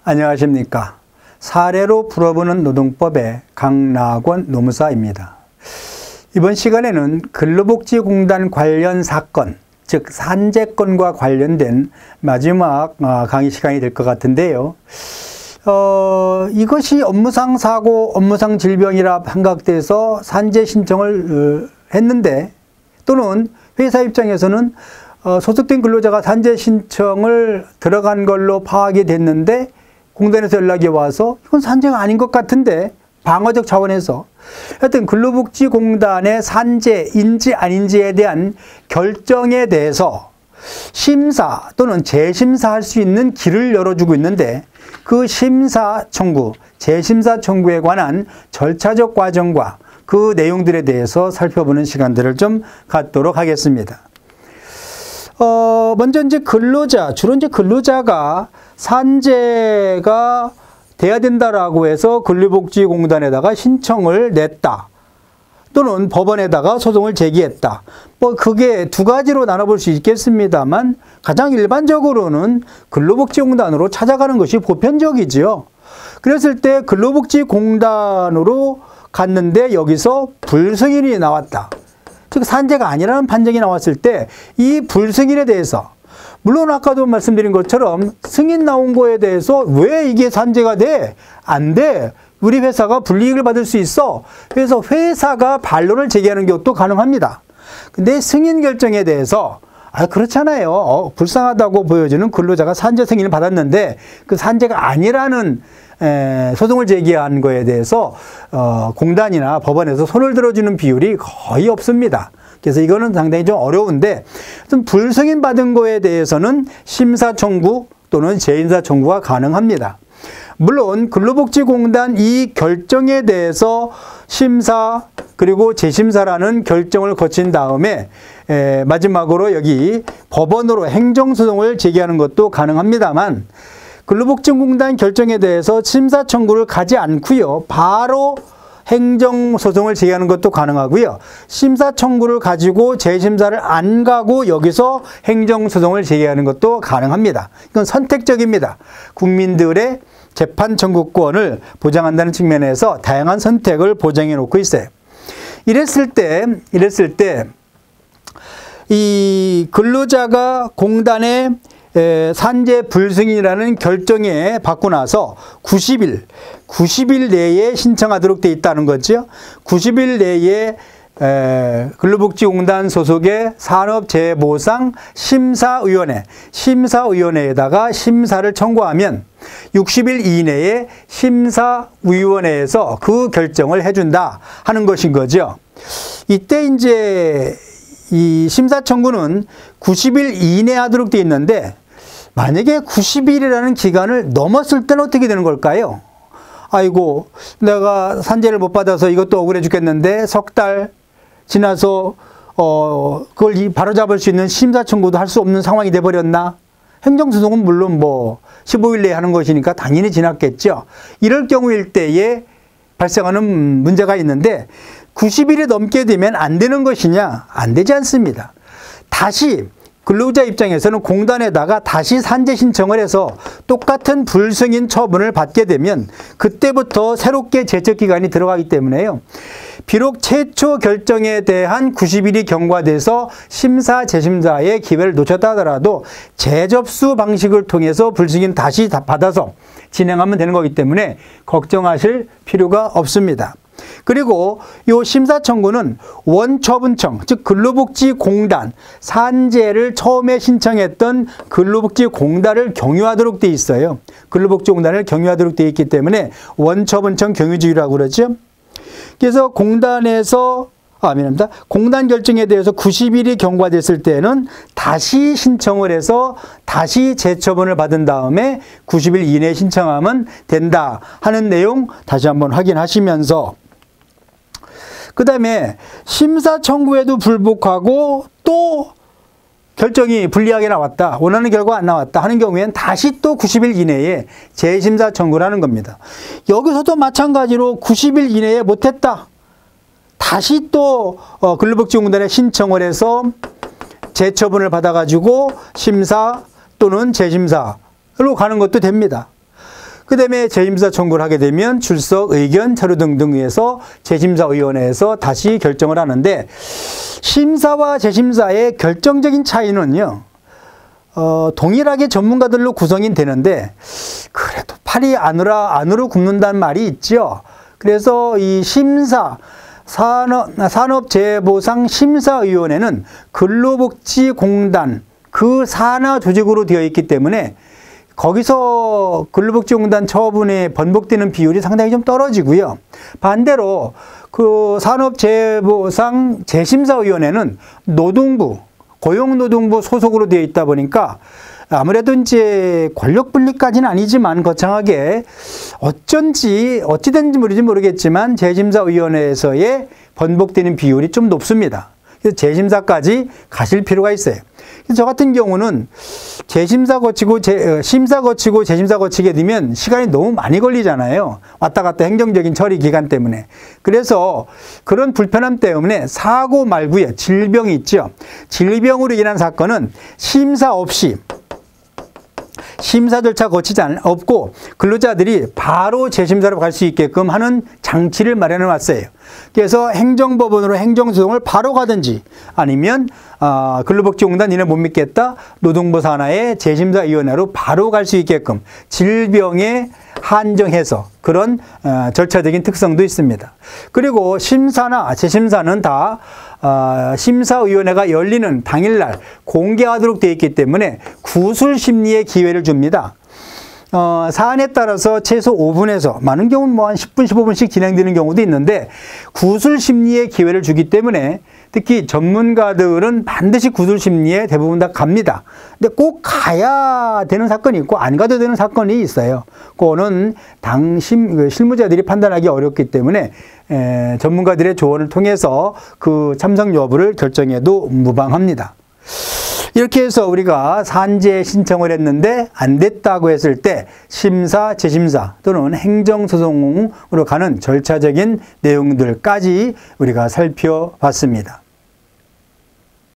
안녕하십니까. 사례로 풀어보는 노동법의 강락원 노무사입니다. 이번 시간에는 근로복지공단 관련 사건, 즉 산재건과 관련된 마지막 강의 시간이 될 것 같은데요. 이것이 업무상 사고, 업무상 질병이라 판각돼서 산재 신청을 했는데, 또는 회사 입장에서는 소속된 근로자가 산재 신청을 들어간 걸로 파악이 됐는데 공단에서 연락이 와서 이건 산재가 아닌 것 같은데 방어적 차원에서 하여튼 근로복지공단의 산재인지 아닌지에 대한 결정에 대해서 심사 또는 재심사할 수 있는 길을 열어주고 있는데, 그 심사 청구, 재심사 청구에 관한 절차적 과정과 그 내용들에 대해서 살펴보는 시간들을 좀 갖도록 하겠습니다. 먼저 이제 주로 이제 근로자가 산재가 돼야 된다라고 해서 근로복지공단에다가 신청을 냈다. 또는 법원에다가 소송을 제기했다. 그게 두 가지로 나눠볼 수 있겠습니다만, 가장 일반적으로는 근로복지공단으로 찾아가는 것이 보편적이지요. 그랬을 때 근로복지공단으로 갔는데 여기서 불승인이 나왔다. 즉 산재가 아니라는 판정이 나왔을 때 이 불승인에 대해서, 물론 아까도 말씀드린 것처럼 승인 나온 거에 대해서 왜 이게 산재가 돼? 안 돼. 우리 회사가 불이익을 받을 수 있어. 그래서 회사가 반론을 제기하는 것도 가능합니다. 근데 승인 결정에 대해서 그렇잖아요. 불쌍하다고 보여지는 근로자가 산재 승인을 받았는데 그 산재가 아니라는 소송을 제기한 거에 대해서 공단이나 법원에서 손을 들어주는 비율이 거의 없습니다. 그래서 이거는 상당히 좀 어려운데, 불승인 받은 거에 대해서는 심사 청구 또는 재인사 청구가 가능합니다. 물론 근로복지공단 이 결정에 대해서 심사 그리고 재심사라는 결정을 거친 다음에 마지막으로 여기 법원으로 행정소송을 제기하는 것도 가능합니다만, 근로복지공단 결정에 대해서 심사 청구를 가지 않고요, 바로 행정소송을 제기하는 것도 가능하고요, 심사 청구를 가지고 재심사를 안 가고 여기서 행정소송을 제기하는 것도 가능합니다. 이건 선택적입니다. 국민들의 재판 청구권을 보장한다는 측면에서 다양한 선택을 보장해 놓고 있어요. 이랬을 때 이 근로자가 공단의 산재 불승인이라는 결정에 받고 나서 90일 내에 신청하도록 돼 있다는 거죠. 90일 내에 근로복지공단 소속의 산업재해보상 심사위원회에다가 심사를 청구하면 60일 이내에 심사위원회에서 그 결정을 해준다 하는 것인 거죠. 이때 이제 이 심사 청구는 90일 이내에 하도록 되어 있는데, 만약에 90일이라는 기간을 넘었을 때는 어떻게 되는 걸까요? 아이고, 내가 산재를 못 받아서 이것도 억울해 죽겠는데 석 달 지나서 그걸 바로잡을 수 있는 심사 청구도 할 수 없는 상황이 돼버렸나? 행정소송은 물론 15일 내에 하는 것이니까 당연히 지났겠죠. 이럴 경우일 때에 발생하는 문제가 있는데, 90일이 넘게 되면 안 되는 것이냐? 안 되지 않습니다. 다시 근로자 입장에서는 공단에다가 다시 산재 신청을 해서 똑같은 불승인 처분을 받게 되면 그때부터 새롭게 제척기간이 들어가기 때문에요. 비록 최초 결정에 대한 90일이 경과돼서 심사, 재심사의 기회를 놓쳤다 하더라도 재접수 방식을 통해서 불승인 다시 받아서 진행하면 되는 거기 때문에 걱정하실 필요가 없습니다. 그리고 이 심사 청구는 원처분청, 즉 근로복지공단, 산재를 처음에 신청했던 근로복지공단을 경유하도록 돼 있어요. 근로복지공단을 경유하도록 돼 있기 때문에 원처분청 경유지휘라고 그러죠. 그래서 공단 결정에 대해서 90일이 경과됐을 때는 다시 신청을 해서 다시 재처분을 받은 다음에 90일 이내에 신청하면 된다 하는 내용 다시 한번 확인하시면서, 그 다음에 심사 청구에도 불복하고 또 결정이 불리하게 나왔다, 원하는 결과 안 나왔다 하는 경우에는 다시 또 90일 이내에 재심사 청구를 하는 겁니다. 여기서도 마찬가지로 90일 이내에 못했다, 다시 또 근로복지공단에 신청을 해서 재처분을 받아가지고 심사 또는 재심사로 가는 것도 됩니다. 그 다음에 재심사 청구를 하게 되면 출석, 의견, 서류 등등에서 재심사위원회에서 다시 결정을 하는데, 심사와 재심사의 결정적인 차이는요, 동일하게 전문가들로 구성이 되는데, 그래도 팔이 안으로 굽는다는 말이 있죠. 그래서 이 심사, 산업재해보상 심사위원회는 근로복지공단 그 산하 조직으로 되어 있기 때문에 거기서 근로복지공단 처분에 번복되는 비율이 상당히 좀 떨어지고요. 반대로 그 산업재해보상 재심사위원회는 노동부, 고용노동부 소속으로 되어 있다 보니까 아무래도 이제 권력 분리까지는 아니지만 거창하게 어찌된지 모르겠지만 재심사위원회에서의 번복되는 비율이 좀 높습니다. 그래서 재심사까지 가실 필요가 있어요. 그래서 저 같은 경우는 심사 거치고 재심사 거치게 되면 시간이 너무 많이 걸리잖아요. 왔다 갔다 행정적인 처리 기간 때문에. 그래서 그런 불편함 때문에 사고 말고요. 질병이 있죠. 질병으로 인한 사건은 심사 없이 심사 절차 거치지 없고 근로자들이 바로 재심사로 갈 수 있게끔 하는 장치를 마련해 놨어요. 그래서 행정법원으로 행정소송을 바로 가든지 아니면 근로복지공단 니네 못 믿겠다 노동부 산하의 재심사위원회로 바로 갈 수 있게끔 질병에 한정해서 그런 절차적인 특성도 있습니다. 그리고 심사나 재심사는 다 심사위원회가 열리는 당일날 공개하도록 되어 있기 때문에 구술 심리의 기회를 줍니다. 사안에 따라서 최소 5분에서 많은 경우는 뭐 한 10분, 15분씩 진행되는 경우도 있는데 구술 심리의 기회를 주기 때문에 특히 전문가들은 반드시 구술 심리에 대부분 다 갑니다. 근데 꼭 가야 되는 사건이 있고 안 가도 되는 사건이 있어요. 그거는 실무자들이 판단하기 어렵기 때문에 전문가들의 조언을 통해서 그 참석 여부를 결정해도 무방합니다. 이렇게 해서 우리가 산재 신청을 했는데 안 됐다고 했을 때 심사, 재심사 또는 행정소송으로 가는 절차적인 내용들까지 우리가 살펴봤습니다.